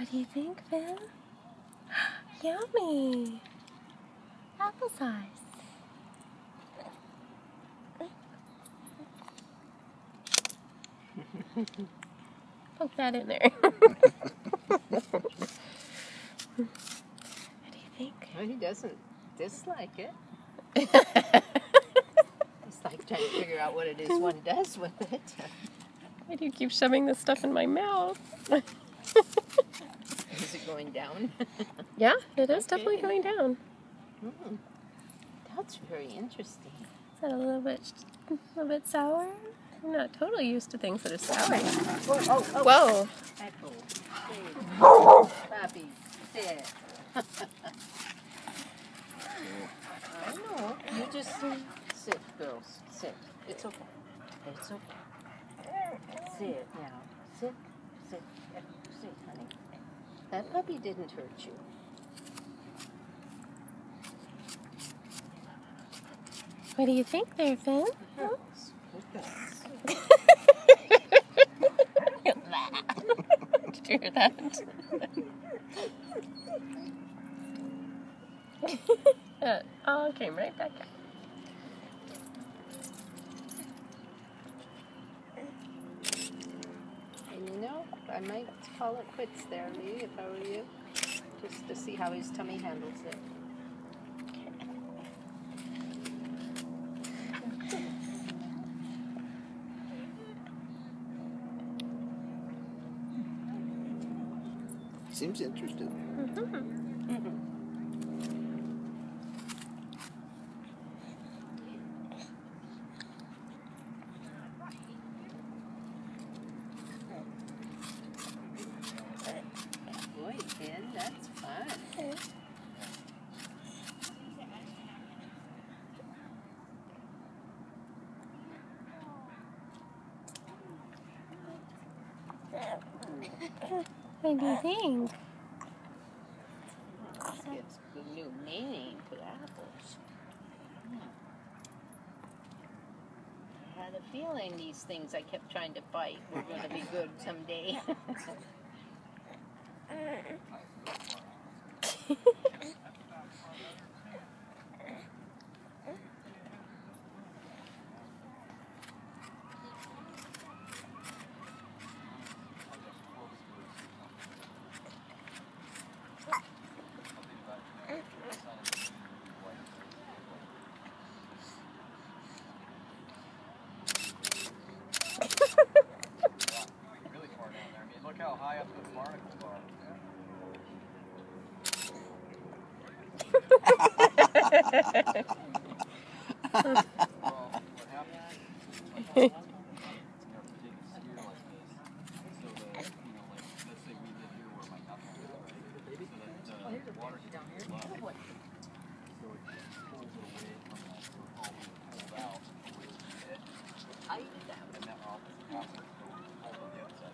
What do you think, Finn? Yummy! Apple size. Poke that in there. What do you think? Well, he doesn't dislike it. It's like trying to figure out what it is one does with it. Why do you keep shoving this stuff in my mouth? Is it going down? Yeah, it is Okay. definitely going down. That's very interesting. Is that a little bit sour? I'm not totally used to things that are sour. Whoa! Whoa! Echo. Stay. Pappy. Stay. I know. You just sit, girls. Sit. It's okay. It's okay. Sit now. Sit. Sit. Sit, honey. That puppy didn't hurt you. What do you think there, Finn? Did you hear that? It all came right back out. And you know, I might call it quits there, Lee, if I were you. Just to see how his tummy handles it. Seems interested. Boy, Finn, that's fun. What do you think? This gives a new meaning to apples. I had a feeling these things I kept trying to bite were going to be good someday. Look how high up the barnacles are. Well, what happened? Let's say we live here where my top is, so that the water gets low. So it pulls it away from that, so it's all pulled out away from the edge. And that opposite house is pulled on the other side.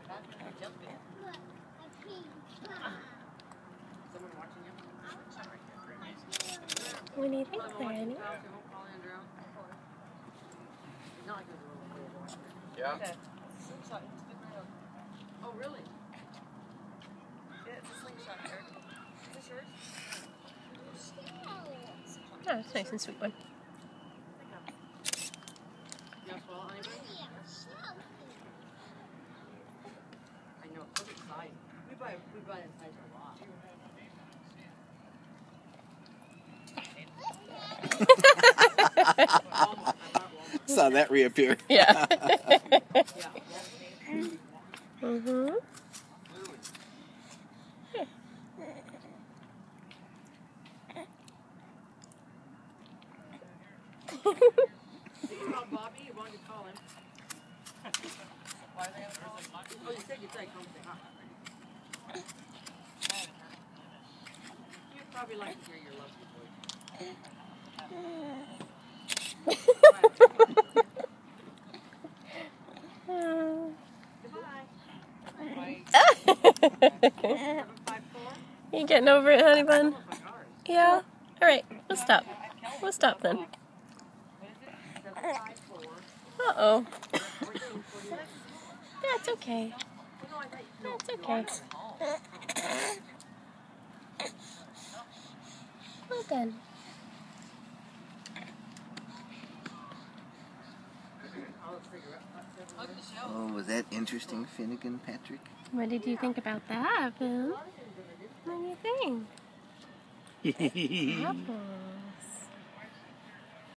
What do you think, Granny? Yeah? Oh, really? Yeah, it's a slingshot, Eric. Is this yours? Oh, it's a nice and sweet one. You want to swallow, anybody? I know, look inside. We buy inside a lot. Saw that reappear. Yeah. Yeah. Mm-hmm. You called Bobby? You wanted to call him? Why are they on the phone? Oh, you said you'd say something, huh? You'd probably like to hear your lovely voice. Goodbye. 754? You getting over it, honey bun? Oh my gosh. Yeah? Alright, we'll stop. We'll stop then. 754. Uh-oh. 1446. That's okay. Oh, no, I thought you That's okay. home. Well done. Oh, was that interesting, Finnegan, Patrick? What did you think about that, Boom? What do you think? Apple.